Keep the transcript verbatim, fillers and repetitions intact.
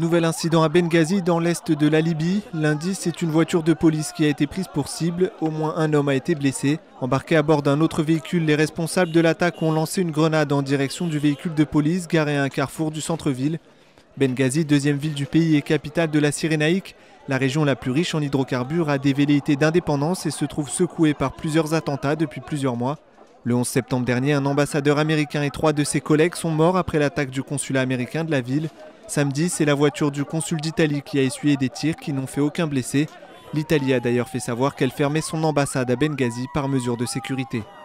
Nouvel incident à Benghazi dans l'est de la Libye. Lundi, c'est une voiture de police qui a été prise pour cible. Au moins un homme a été blessé. Embarqué à bord d'un autre véhicule, les responsables de l'attaque ont lancé une grenade en direction du véhicule de police garé à un carrefour du centre-ville. Benghazi, deuxième ville du pays et capitale de la Cyrénaïque, la région la plus riche en hydrocarbures, a des velléités d'indépendance et se trouve secouée par plusieurs attentats depuis plusieurs mois. Le onze septembre dernier, un ambassadeur américain et trois de ses collègues sont morts après l'attaque du consulat américain de la ville. Samedi, c'est la voiture du consul d'Italie qui a essuyé des tirs qui n'ont fait aucun blessé. L'Italie a d'ailleurs fait savoir qu'elle fermait son ambassade à Benghazi par mesure de sécurité.